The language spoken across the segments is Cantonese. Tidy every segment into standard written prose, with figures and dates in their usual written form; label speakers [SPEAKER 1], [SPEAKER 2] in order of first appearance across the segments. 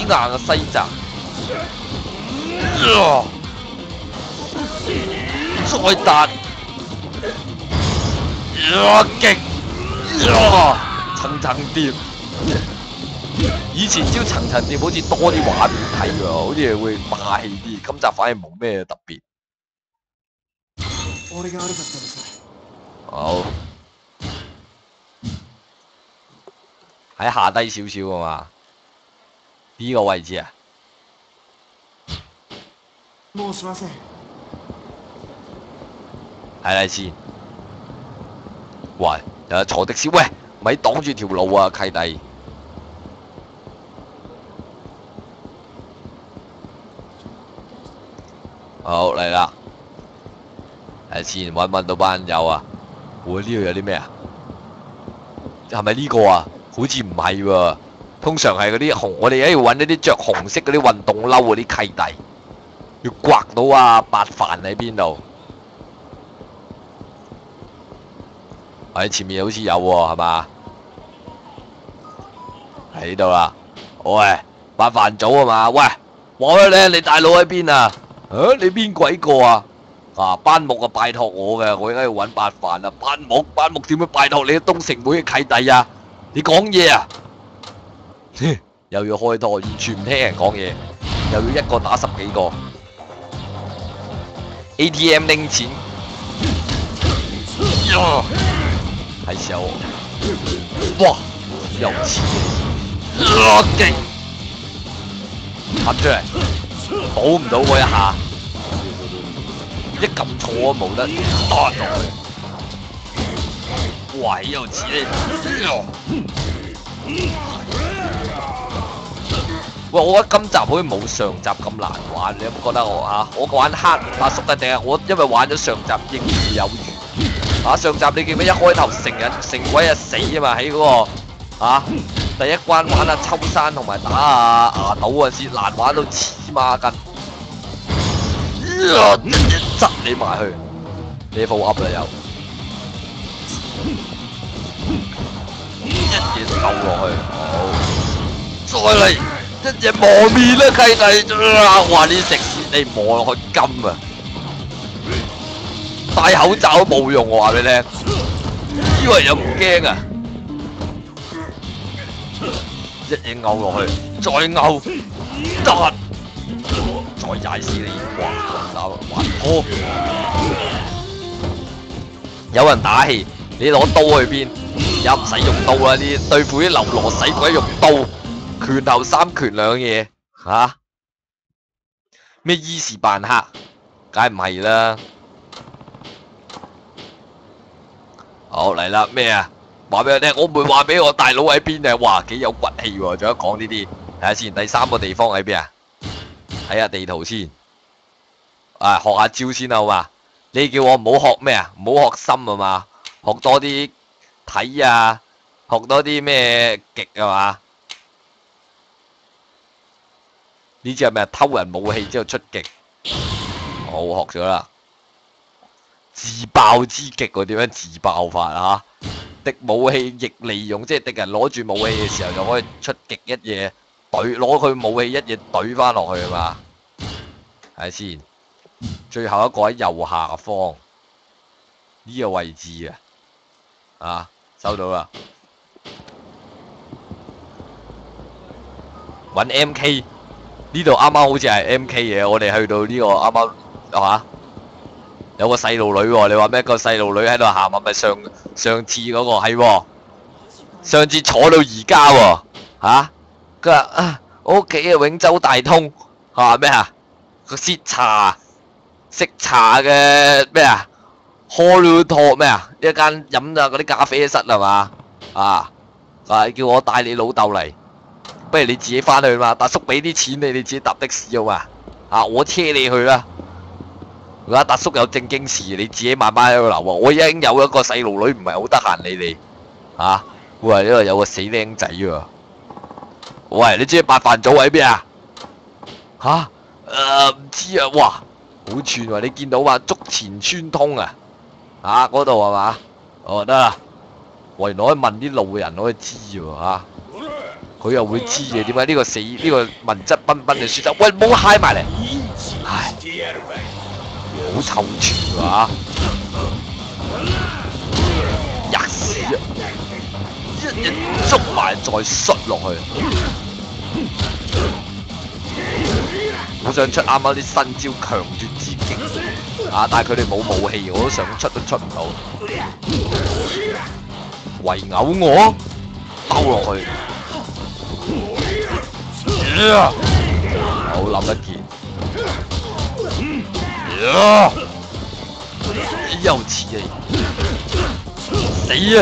[SPEAKER 1] 硬嘅西澤，再達，勁，層層疊。以前招層層疊好似多啲畫面睇喎，好似會霸氣啲。今集反而冇咩特別。好，喺下低少少啊嘛，呢個位置啊。係啦先，喂，有坐的士，喂，咪擋住條路啊，契弟。好嚟啦，係先揾到班友啊！我呢度有啲咩啊？係咪呢個啊？好似唔係喎，通常係嗰啲紅，我哋一要揾一啲着紅色嗰啲運動褸嗰啲契弟，要刮到啊白帆喺邊度？喺前面好似有喎，係嘛？喺呢度啦。喂，白帆組啊嘛？喂，話俾你聽，你大佬喺邊啊？你邊鬼個啊？班木啊拜託我嘅，我而家要揾白帆啊！班木點樣拜託你東城會嘅契弟啊？你講嘢啊？又要開拖，完全唔聽人講嘢，又要一個打10幾個 ATM 拎錢，係時候，哇，有錢，勁，拍出嚟，補唔到嗰一下。一撳錯冇得打落去，哇！有錢喂，我覺得今集好似冇上集咁難玩，你有冇覺得我玩黑阿叔嘅定係我因為玩咗上集應付有餘？上集你記唔記得一開頭成鬼死啊嘛，喺嗰個第一關玩阿秋山同埋打阿牙島嗰陣時難玩到黐孖筋。執你埋去，你副噏啦又，一嘢鬥落去，好，再嚟一嘢磨面啦契弟，哇！你食屎，你磨落去金啊！戴口罩都冇用，我話俾你聽，以為又唔驚啊！一嘢勾落去，再勾，得。再踩死你！哇！玩拖，有人打氣，你攞刀去邊？又唔使用刀啦！你對付啲流羅使鬼用刀，拳頭3拳2嘢嚇？咩伊士扮黑？梗係唔係啦！好嚟啦，咩啊？話俾我聽，我唔會話俾我大佬喺邊啊！哇，幾有骨氣喎！仲有講呢啲，睇下先，第3個地方喺邊啊？睇下地圖先，學下招先啦，好嘛？你叫我唔好學咩啊？唔好學心啊嘛，學多啲睇啊，學多啲咩極啊嘛？呢隻係咪偷人武器之後出極？我學咗啦，自爆之極喎，點樣自爆法啊？敵武器逆利用，即係敵人攞住武器嘅時候就可以出極一嘢。攞佢武器一嘢懟翻落去啊嘛，睇先。最後一個喺右下方呢個位置啊，收到啦。揾 MK 呢度啱啱好似係 MK 嘅，我哋去到呢個啱啱係嘛？有個細路女喎，你話咩？個細路女喺度喊係咪上次嗰個係喎？上次坐到而家喎嚇？佢話我屋企嘅永州大通咩啊？個識茶嘅咩啊 ？Hollywood 咩啊？一間飲嗰啲咖啡室係嘛？叫我帶你老豆嚟，不如你自己翻去嘛。大叔俾啲錢你自己搭的士好嘛？我車你去啦。而家達叔有正經事，你自己慢慢喺度留喎。我已經有一個細路女，唔係好得閒理你喂，呢度有個死僆仔喎。喂，你知白飯組喺邊啊？唔知啊，哇，好串喎！你見到嘛？竹前村通嗰度係嘛？得啦。原來可以問啲路人可以知喎佢又會知嘅，點解呢個死呢個文質彬彬嘅選手？喂，唔好嗨埋嚟！唉，好臭串啊！吔屎啊！一嘢捉埋再摔落去。好想出啱啱啲新招強奪之擊啊！但係佢哋冇武器，我都想出都出唔到。圍毆我，兜落去。好諗一件。又似你，死啊！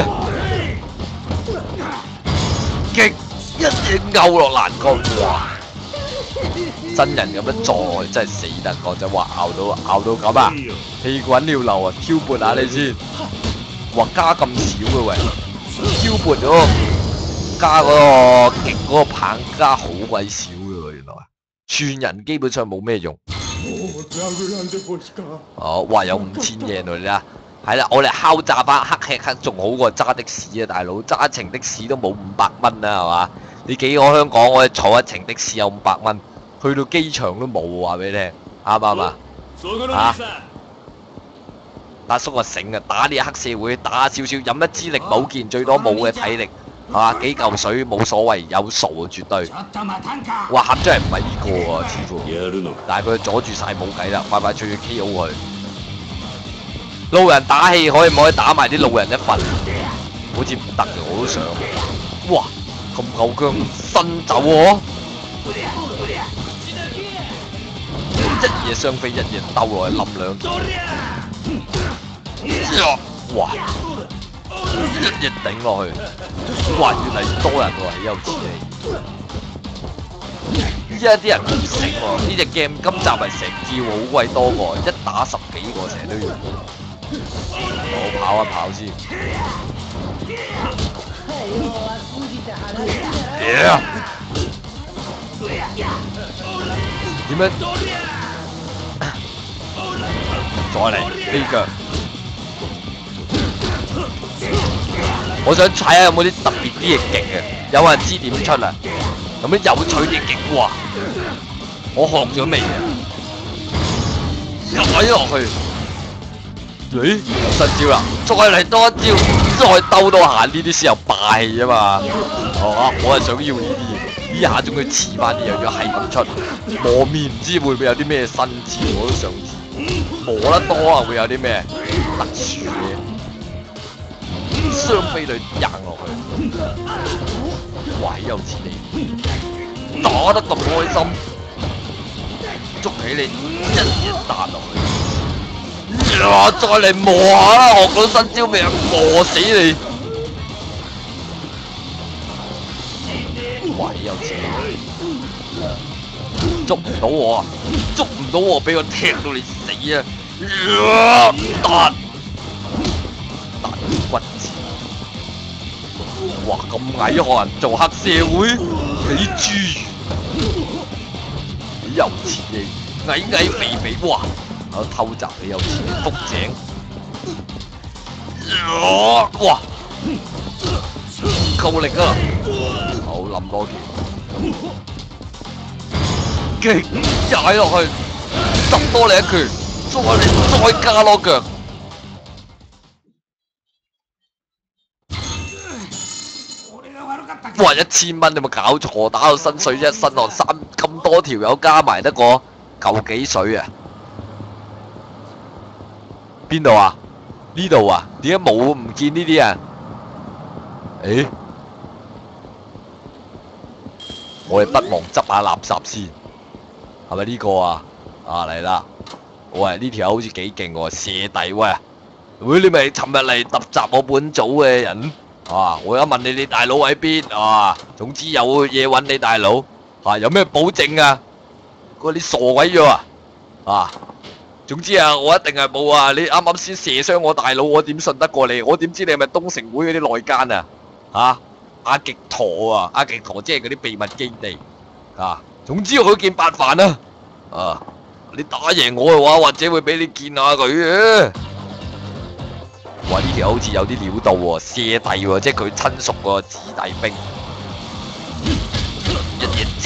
[SPEAKER 1] 極一嘢勾落欄杆，哇！真人咁樣撞真係死得講真話，咬到咁啊！氣滾尿流啊！挑撥下你先，哇加咁少嘅喂，挑撥咗加嗰個極嗰個棒加好鬼少嘅喎，原來串人基本上冇咩用。哦，哇有5000yen喎，你睇，係啦，我哋敲詐翻黑吃黑仲好過揸的士啊，大佬揸一程的士都冇500蚊啦，係嘛？你幾個香港我哋坐一程的士有500蚊，去到機場都冇，話俾你聽，啱唔啱啊？嚇！阿叔啊醒啊，打呢黑社會，打少少，飲一支力保健，最多冇嘅體力，係嘛？幾嚿水冇所謂，有數啊絕對。哇！合真係唔係呢個喎，似乎，但係佢阻住晒冇計啦，快快脆脆 KO 佢。路人打氣可以唔可以打埋啲路人一份？好似唔得嘅，我都想。哇！咁夠薑，伸走我！一嘢雙飛，一嘢兜落去冧兩件。哇！一嘢頂落去，哇！越嚟越多人喎，豈有此理！依家啲人唔醒喎，呢隻 game 今集係成叫好鬼多個，一打10幾個成日都要。我跑一跑先。點樣？再嚟呢腳。我想睇下有冇啲特別啲嘅勁嘅，有人知點出啊？有咩有趣啲勁哇？我學咗未啊？踩落去。咦？有新招啦！再嚟多一招，再兜到下呢啲先有霸氣啊嘛！哦，我係想要呢啲嘢，呢下仲要遲翻啲，又要係咁出磨面，唔知會唔會有啲咩新招，我都想知。磨得多啊，會有啲咩特殊嘅？雙飛腿掟落去，哇！有似你打得咁開心，捉起你一嘢彈落去。再嚟磨下啦！學到新招未啊？磨死你！喂，有似捉唔到我啊！捉唔到我，俾我踢到你死啊！彈骨折！哇！咁矮學人做黑社會，你豬！你有似你矮肥肥，哇！偷襲你有錢福井，哇！夠力啊！好冧多件，勁踩落去，揼多你一拳，再加多腳。哇！1000蚊你有冇搞錯？打到身水一身汗，3咁多條友加埋得個嚿幾水啊！邊度啊？呢度啊？點解冇唔見呢啲啊？誒，我哋不忘執下垃圾先，係咪呢個啊？啊嚟啦！喂，呢條友好似幾勁喎，射弟喂！喂，你咪尋日嚟突襲我本組嘅人啊！我而家問你大佬喺邊啊？總之有嘢揾你大佬啊！有咩保證啊？嗰啲傻鬼咗啊！啊！總之啊，我一定係冇啊！你啱啱先射傷我大佬，我點信得過你？我點知你係咪東城會嗰啲內奸啊？嚇！阿極陀啊，阿極陀即係嗰啲秘密基地啊！總之我見白飯啊！啊！你打贏我嘅話，或者會俾你見下佢嘅。哇！呢條好似有啲料到喎，射弟喎，即係佢親屬個子弟兵。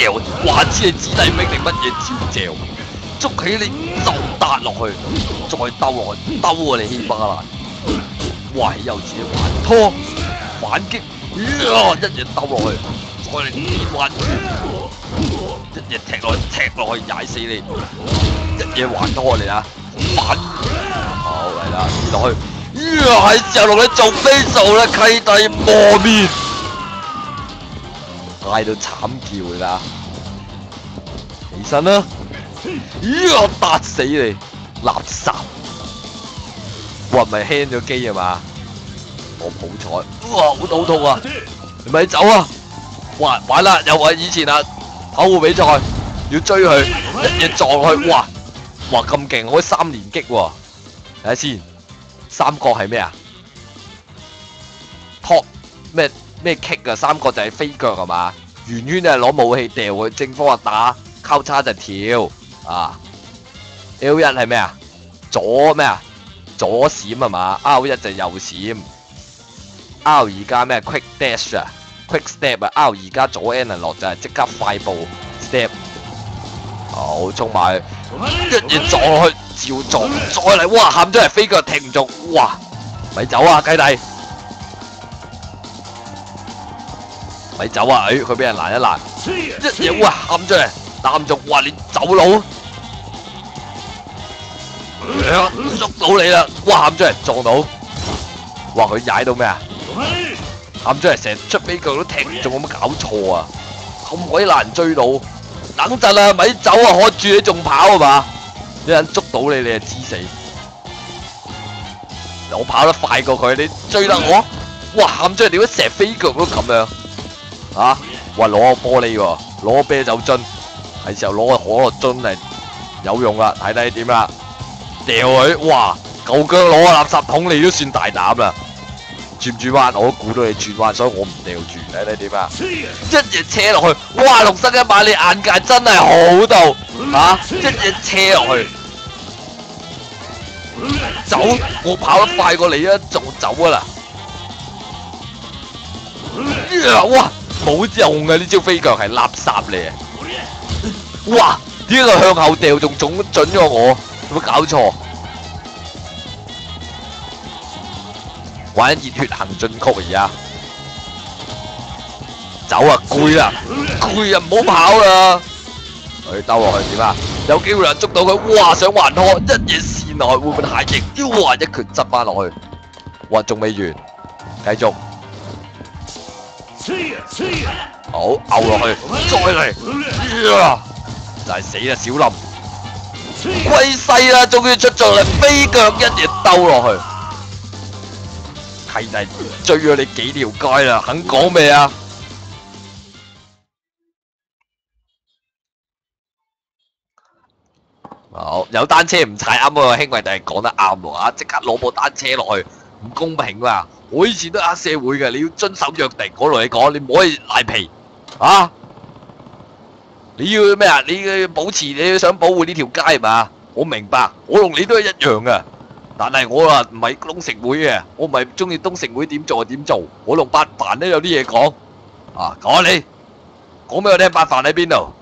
[SPEAKER 1] 嚼，話知你子弟兵定乜嘢照嚼，捉起你就搭落去，再兜落去，兜啊你希巴蘭！哇！又自己還拖反擊，一嘢兜落去，再嚟連環拳，一嘢踢落去踩死你，一嘢還拖你啊！反好嚟啦，跌落去，係時候同你做飛數啦，契弟磨面，嗌到慘叫㗎，起身啦！我打死你，垃圾！哇，咪輕咗機啊嘛？我好彩，哇，好痛啊！你咪走啊！哇，玩啦，又係以前啊，跑步比賽要追佢，一嘢撞落去，哇咁勁，可以3連擊喎！睇下先，三角係咩啊 ？Top 咩 kick 啊？三角就係飛腳係嘛？圓圈就係攞武器掉佢，正方啊打，交叉就跳啊。L1 係咩啊？左咩啊？左閃係嘛 ？R1 就右閃 ，R 而家咩 ？Quick dash 啊 ，Quick step 啊 ，R 而家左 N 落就係即刻快步 step。好，衝埋去，一嘢撞落去，照撞，再嚟，哇！喊咗嚟飛腳踢唔中，哇！咪走啊，契弟！咪走啊！佢俾人攔一攔，一嘢哇喊咗嚟，攬中，哇！你走佬！捉到你啦！哇！喊咗嚟撞到，哇！佢踩到咩啊？喊咗嚟成日出飛腳都踢唔中，有冇搞錯啊？咁鬼難追到！等陣啊，咪走啊！看住你仲跑啊嘛？有人捉到你，你就知死。我跑得快過佢，你追得我？哇！喊咗嚟點解成日飛腳都咁樣？啊！哇！攞個玻璃喎，攞個啤酒樽，係時候攞個可樂樽嚟有用啦！睇睇點啦？掉佢！哇！夠姜攞個垃圾桶你都算大膽啦！轉唔轉彎？我都估到你轉彎，所以我唔掉住。睇睇點啊？一嘢車落去，哇！6100你眼界真係好到嚇！一嘢車落去，走！我跑得快過你啊，仲走啊啦！哇！冇用嘅呢招飛腳係垃圾嚟啊！哇！點解佢向後掉仲準咗我？有冇搞錯？玩熱血行進曲而家，走啊！攰啊！攰啊！唔好跑啦！佢兜落去點啊？有機會啦，捉到佢！哇！想還拖，一嘢線落去會唔會太勁？哇！一拳執翻落去！哇！仲未完，繼續。好，摳落去，再嚟，就係死啦！小林，歸西啦，終於出咗嚟，飛腳一嘢兜落去。契弟追咗你幾條街啦，肯講未啊？好，有單車唔踩啱喎，兄弟弟講得啱喎啊！即刻攞部單車落去，唔公平啊！我以前都黑社會嘅，你要遵守約定。我同你講，你唔可以賴皮啊！你要咩啊？你要保持，你想保護呢條街係嘛？我明白，我同你都係一樣嘅。但係我啊唔係東城會嘅，我唔係中意東城會點做就點做。我同八凡都有啲嘢講啊！講你講俾我聽，八凡喺邊度？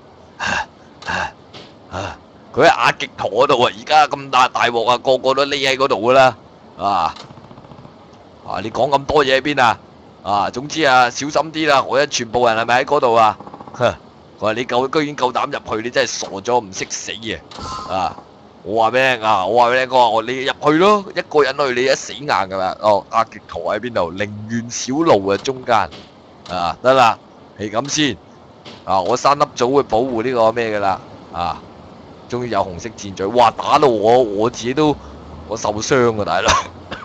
[SPEAKER 1] 佢喺亞極陀嗰度啊！而家咁大鑊啊，個個都匿喺嗰度噶啦啊！你講咁多嘢喺邊啊？啊，總之啊，小心啲啦！我一全部人係咪喺嗰度啊？佢話你居然夠膽入去，你真係傻咗，唔識死嘅啊！我話俾你聽啊，我話俾你聽，我話你入去咯，一個人去你一死硬噶啦。哦，亞極陀喺邊度？陵園小路啊，中間啊，得啦，係咁先啊！我3粒組會保護呢個咩噶啦啊！終於有紅色箭嘴，哇！打到我自己都我受傷啊，大佬！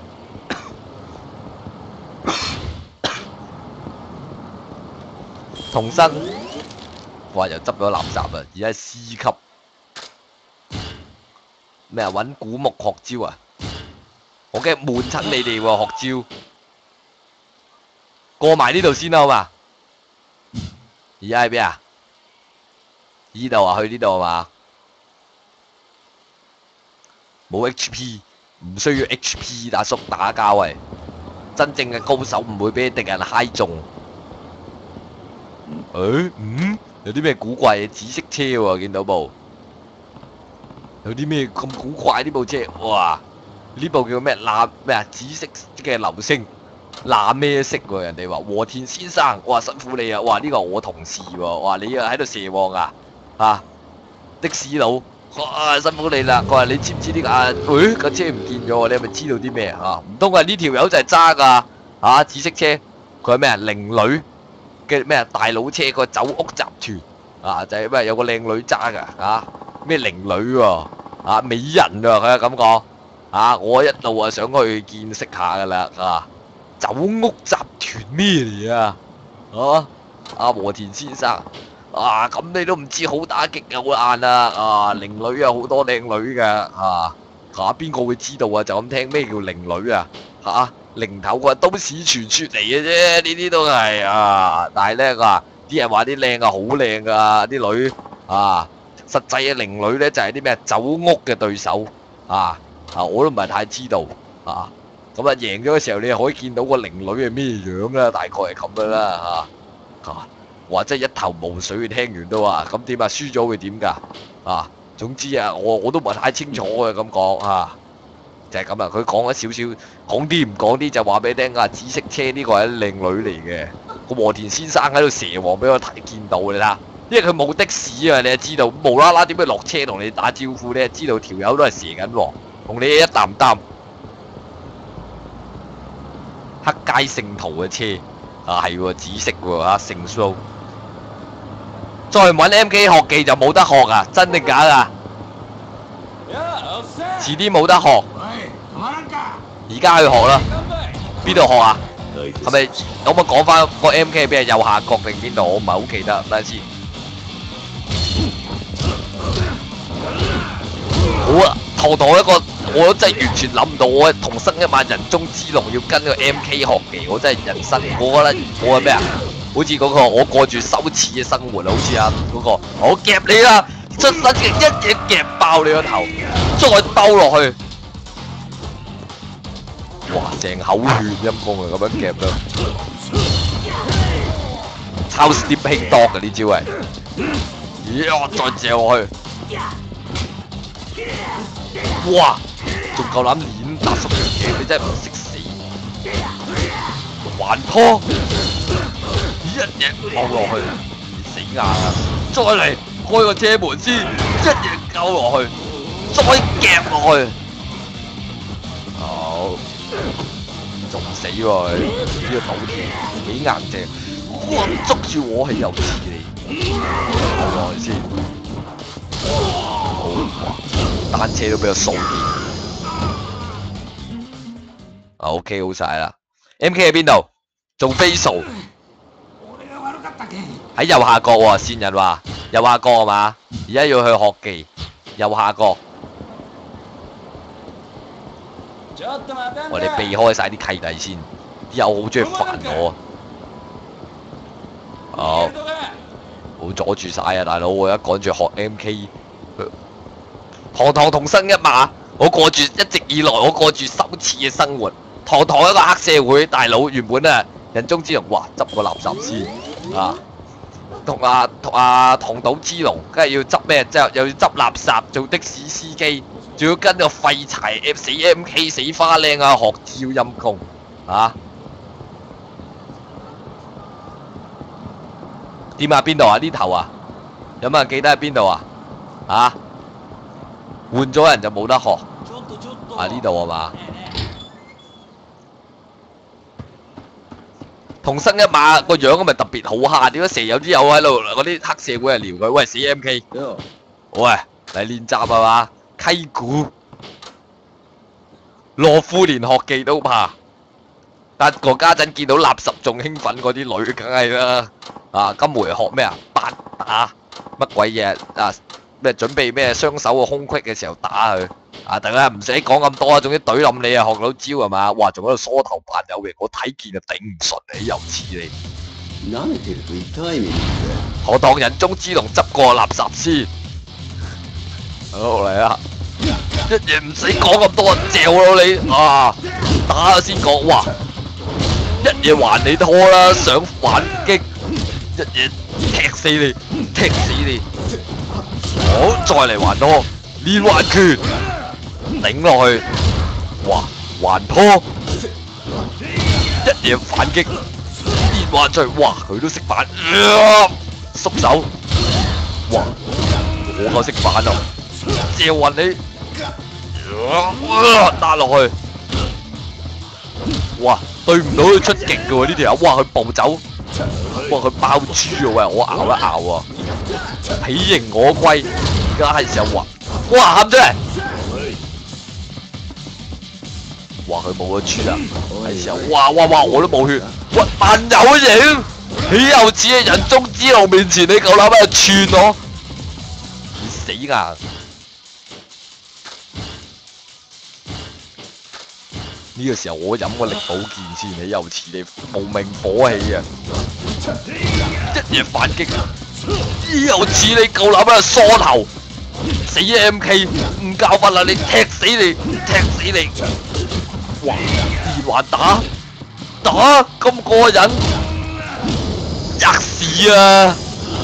[SPEAKER 1] 重新，哇！又執咗垃圾啊！而家係 C 級咩啊？揾古木學招啊！我驚悶親你哋喎，學招過埋呢度先啦，好嘛？而家喺邊啊？呢度啊，去呢度係嘛？冇 HP， 唔需要 HP， 大叔打交喂，真正嘅高手唔會俾敵人揩中。 有啲咩古怪嘅紫色車喎？見到部有啲咩咁古怪呢部車？哇！呢部叫咩？咩啊？紫色嘅流星咩色喎？人哋話和田先生，哇辛苦你啊！哇呢個我同事喎，哇你啊喺度蛇王啊的士佬，哇辛苦你啦！佢話你知唔知呢個個車唔見咗喎？你係咪知道啲咩啊？唔通係呢條友就係揸㗎紫色車？佢係咩啊？靈女嘅咩大佬車個酒屋集團就係咩有個靚女揸㗎咩靈女喎美人喎佢係咁講我一路想去見識下㗎啦酒屋集團咩嚟啊？和田先生咁你都唔知好打擊有眼靈女有好多靚女㗎邊個會知道啊？就咁聽咩叫靈女零頭都市傳說嚟嘅啫，呢啲都係但係咧啲人話啲靚好靚㗎啲女實際嘅靈女咧就係啲咩酒屋嘅對手我都唔係太知道咁贏咗嘅時候你可以見到個靈女係咩樣啦，大概係咁樣啦或者一頭霧水，聽完都話咁點輸咗會點㗎總之我都唔係太清楚嘅咁講就係咁啦。佢講咗少少，講啲唔講啲就話俾你聽紫色車呢個係靚女嚟嘅，個和田先生喺度蛇王俾我睇見到你睇，因為佢冇的士你就知道無啦啦點解落車同你打招呼，你就知道條友都係蛇緊王，同你一擔擔黑街聖徒嘅車係喎紫色喎聖蘇，再唔揾 MK 學技就冇得學真定假㗎？遲啲冇得學，而家去學啦。邊度學係咪可唔可以講翻個 MK 俾人右下角定邊度？我唔係好記得，等陣先。好堂堂一個，我真係完全諗唔到，我同生一晚人中之龍要跟個 MK 學技，我真係人生，我覺得我係咩好似嗰個我過住羞恥嘅生活好似嗰個我夾你啦！出身嘅一嘢夾爆你個頭，再兜落去，哇！成口血陰公咁樣夾啦，抄 Sleeping Dog 嘅呢招係，再嚼落去，哇！仲夠膽鏈打熟人嘅，你真係唔識死，還拖，一嘢拋落去，死硬再嚟！開個車門先，一嘢勾落去，再夾落去，好，仲唔死喎呢個島田幾硬淨，哇！捉住我係又似你，勾落去先，好，單車都俾我掃掂，OK 好晒啦 ，MK 喺邊度？做 facial 喺右下角喎，線人話。右下角係嘛？而家要去學技，右下角。我哋避開晒啲契弟先，啲友好中意煩我好，冇阻住晒大佬！我而家趕住學 MK， 堂堂同生一馬，我過住一直以來我過住羞恥嘅生活，堂堂一個黑社會大佬，原本人中之龍，哇！執個垃圾先同唐島之龍，梗係要執咩？之後又要執垃圾，做的士司機，仲要跟個廢柴死 MK 死花靚學照陰功點邊度呢頭有冇人記得喺邊度換咗人就冇得學呢度係嘛？同生一馬個樣咪特別好蝦，點解成日有啲友喺度嗰啲黑社會撩佢？喂，死 MK， 喂嚟練習係嘛？溪谷羅夫連學技都怕，但個家陣見到垃圾仲興奮嗰啲女，梗係啦金梅學咩八打乜鬼嘢咩準備咩雙手個空隙嘅時候打佢大家唔使講咁多總之懟冧你學到招係嘛？哇，仲喺度梳頭扮有型，我睇見就頂唔順你，又似你。我當人中之龍執過垃圾先，好嚟一嘢唔使講咁多，嚼咯你打先講，哇！一嘢還你拖啦，想反擊， 一嘢踢死你，踢死你！好，再嚟還拖，連環拳頂落去，哇，還拖，一嘢反擊，連環錘，哇，佢都識反，縮手，哇，我夠識反啊！借暈你，打落去，哇，對唔到佢出擊嘅喎呢條友，哇，佢暴走。哇！佢爆豬啊！喂，我咬一咬啊！喜迎我歸，而家係時候還，哇喊出嚟！哇！佢冇咗豬啊！係時候，哇！我都冇血，喂！扮有型，豈有此理！人中之龍面前，你夠膽喺度串我？你死硬！呢個時候我飲個力保健先，豈有此理！無名火氣啊！一嘢反擊，又似你夠膽喺度梳頭，死 MK 唔教訓啦！你踢死你，踢死你！哇！連環打咁過癮，吔屎啊！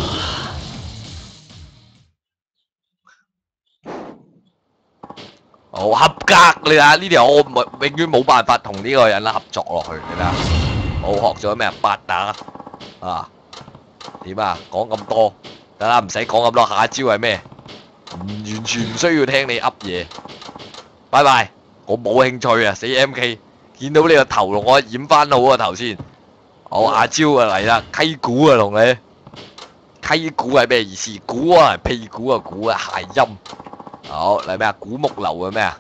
[SPEAKER 1] 好合格你睇呢條我永遠冇辦法同呢個人啦合作落去，你睇下，我學咗咩啊？八打啊！點啊？講咁多，得啦，唔使講咁多。下一招係咩？完全唔需要聽你噏嘢。拜拜，我冇興趣啊！死 MK， 見到你個頭同我染翻好個頭先。好，下招啊嚟啦，溪鼓啊同你。溪鼓係咩意思？鼓啊，屁股啊，鼓啊，諧音。好，嚟咩啊？古木流嘅咩啊？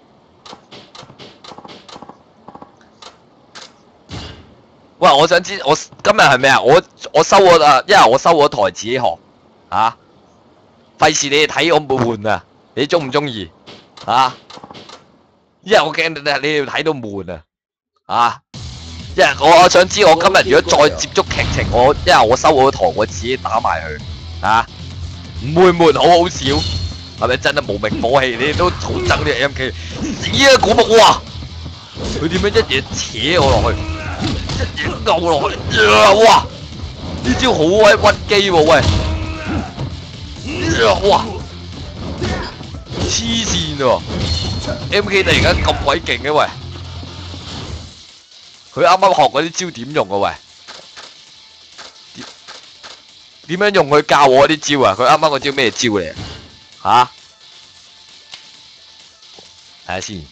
[SPEAKER 1] 喂，我想知我今日係咩啊？我收咗啊，因為我收咗台自己學，啊，費事你哋睇我悶啊！你中唔中意？啊，因為我驚你哋睇到悶啊！啊，因為我想知我今日如果再接觸劇情，因為我收咗台，我自己打埋佢，啊，唔會悶，好好笑，係咪真係無名火氣？你哋都好憎呢個 MK， 死啊古木！哇，佢點樣一嘢扯我落去？一嘢勾落去，哇！呢招好鬼屈機喎，喂！哇！黐線喎 ，MK 突然間咁鬼勁嘅喂！佢啱啱學嗰啲招點用啊喂？點樣用佢教我啲招啊？佢啱啱嗰招咩招嚟？吓？睇下先。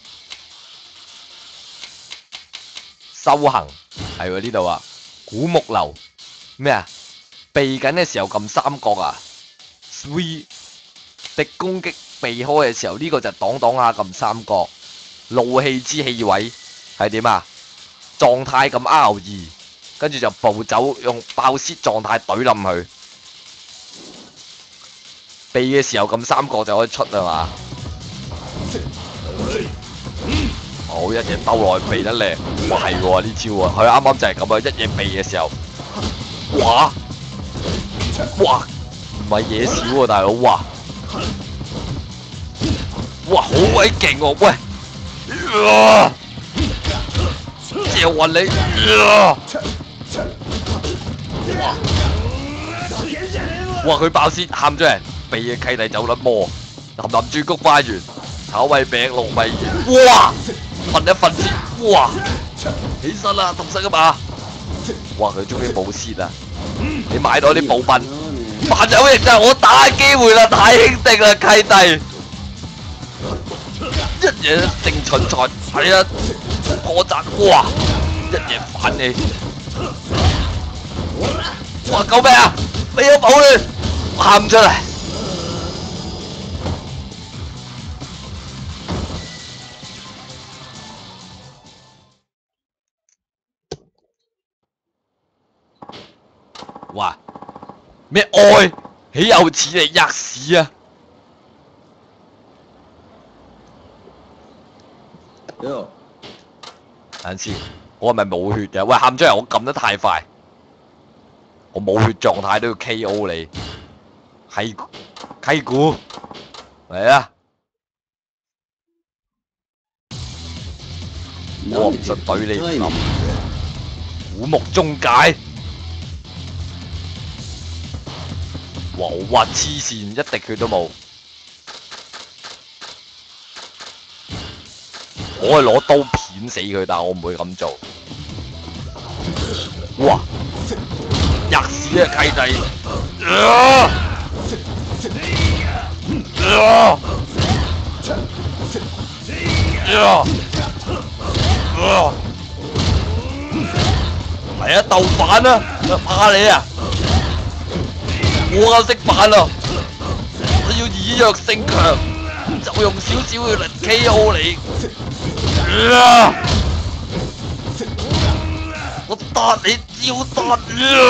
[SPEAKER 1] 修行係喎呢度啊，古木流咩啊？避緊嘅時候撳三角啊 ，3 敵攻擊避開嘅時候呢個就擋擋下撳三角，怒氣之氣位係點啊？狀態撳 R2，跟住就暴走用爆泄狀態懟冧佢，避嘅時候撳三角就可以出係嘛？好，一嘢兜落去避得靚，哇係喎呢招啊！佢啱啱就係咁啊，一嘢避嘅時候，哇唔係嘢少喎大佬，哇好鬼勁喎，喂，借暈你，哇佢爆先喊咗人，避嘅契弟走甩魔，林轉菊花園，炒米餅糯米圓，哇！瞓一瞓先，哇！起身啦，同身噶嘛！哇，佢終於冇泄啦！你買到啲補品，扮有型就係我打機會啦，太輕敵啦，契弟！一嘢定巡財，係啊，破綻，哇！一嘢反你，哇！救命啊！俾咗寶你，喊出嚟！哇！咩愛？豈有此理！吔屎啊！等陣先，我係咪冇血嘅？喂，喊出嚟！我撳得太快，我冇血狀態都要 KO 你，溪鼓嚟啊！我唔信懟你，古木中介。 哇！黐線，一滴血都冇。我係攞刀片死佢，但係我唔會咁做。哇！吔屎啊契弟！係啊，鬥反啊！怕你啊！我夠識反啊！我要以弱勝強，就用少少嘅力 KO 你。我打你招打，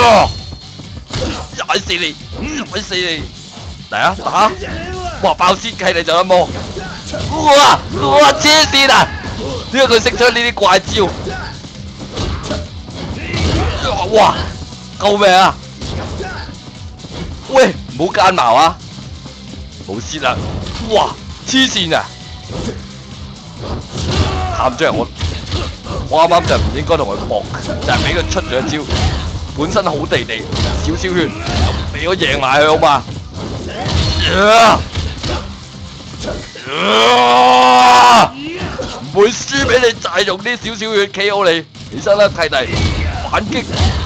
[SPEAKER 1] 踩死你，踩死你！嚟啊，打！哇，爆先契你就一摸！哇！黐線啊！點解佢識出呢啲怪招？哇！救命啊！喂，唔好奸茅啊！冇事啦！哇！黐線啊！喊咗人我啱啱就唔應該同佢搏，就係俾佢出咗一招，本身好地地少少血，俾我贏埋佢好嘛？唔會輸俾你，就係用啲少少血 KO 你。起身啦，契弟，反擊！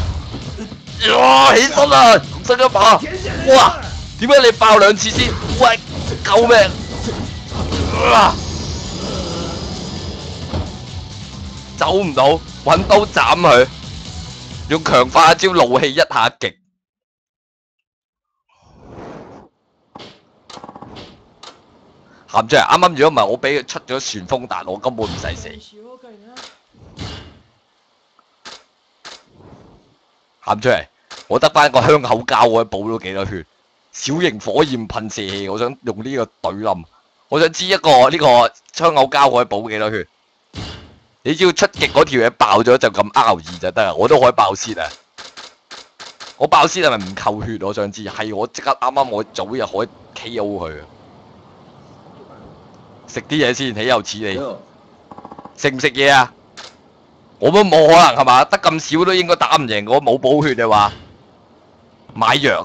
[SPEAKER 1] 起身啦，重新一把！哇！點解你爆兩次先？喂，救命！走唔到，揾刀斬佢，用強化招怒氣一下極。喊出嚟！啱啱如果唔係我俾佢出咗旋風彈，我根本唔使死。喊出嚟！我得翻個香口膠，我補咗幾多血？小型火焰噴射器，我想用呢個懟冧。我想知一個呢個香口膠可以補幾多血？你只要出極嗰條嘢爆咗就咁 R2就得啦，我都可以爆先啊！我爆先係咪唔扣血？我想知，係我即刻啱啱我早日可以 KO 佢啊！食啲嘢先，豈有此理！食唔食嘢啊？我都冇可能係嘛？得咁少都應該打唔贏我冇補血嘅話，買藥。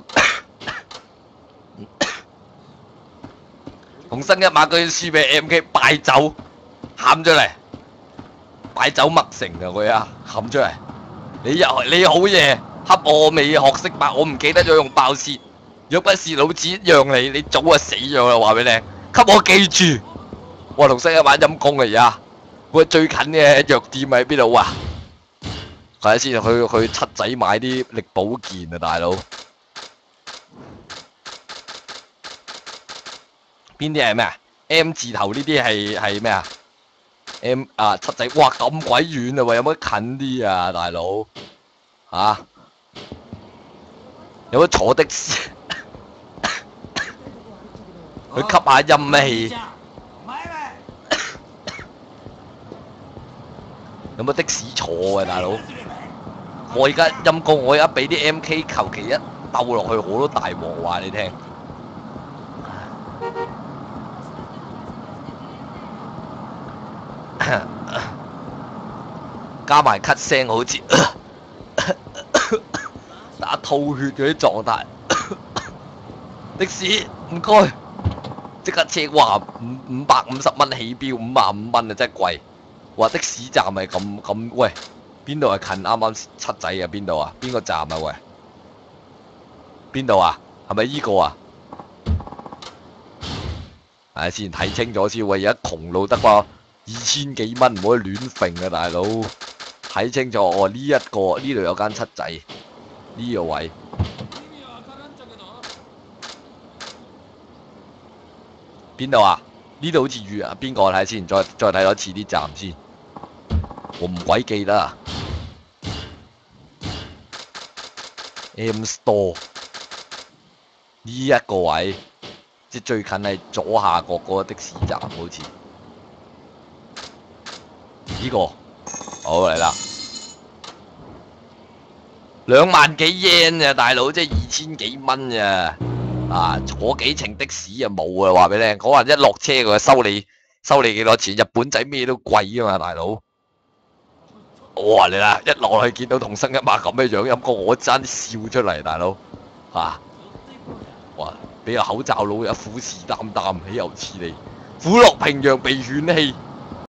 [SPEAKER 1] 同新一馬居輸俾 MK 敗走，喊出嚟！敗走麥城啊佢啊，喊出嚟！你好嘢，恰我未學識爆，我唔記得咗用爆泄。若不是老子讓你早就死咗啦！話俾你聽，給我記住。我同新一馬陰公啊而家，我最近嘅藥店喺邊度啊？睇下先，去七仔買啲力保健啊，大佬。邊啲係咩啊 ？M 字頭呢啲係咩啊 ？M 啊七仔，哇咁鬼遠啊！有冇近啲啊，大佬？嚇？有冇坐的士？去吸下陰氣。有冇的士坐啊，大佬？我而家陰公，我而家俾啲 MK 求其一鬥落去，我都大鑊話你聽。加埋咳聲，好似打吐血嗰啲狀態。的士唔該，即刻車哇550蚊起標，55蚊啊，真係貴。哇！的士站係咁喂，邊度係近啱啱七仔啊？邊度啊？邊個站啊？喂，邊度啊？係咪依個啊？係先睇清楚先，喂！而家窮路得個2000幾蚊，唔可以亂揈啊，大佬！睇清楚哦，呢度有間七仔，呢個位。邊度啊？呢度好似預啊，邊個睇下先？再睇多次啲站先。我唔鬼記得。M Store 呢一個位，即最近係左下角嗰個的士站，好似呢個。好嚟啦，2萬幾 yen 啊，大佬，即係2000幾蚊咋？啊，坐幾程的士啊冇啊，話俾你聽，嗰人一落車佢收你幾多錢？日本仔咩都貴啊嘛，大佬。哇！你啦，一落去見到同生一馬咁嘅樣，陰公我爭啲笑出嚟，大佬嚇。 哇！俾個口罩佬一虎視眈眈，豈有此理！虎落平陽被犬欺。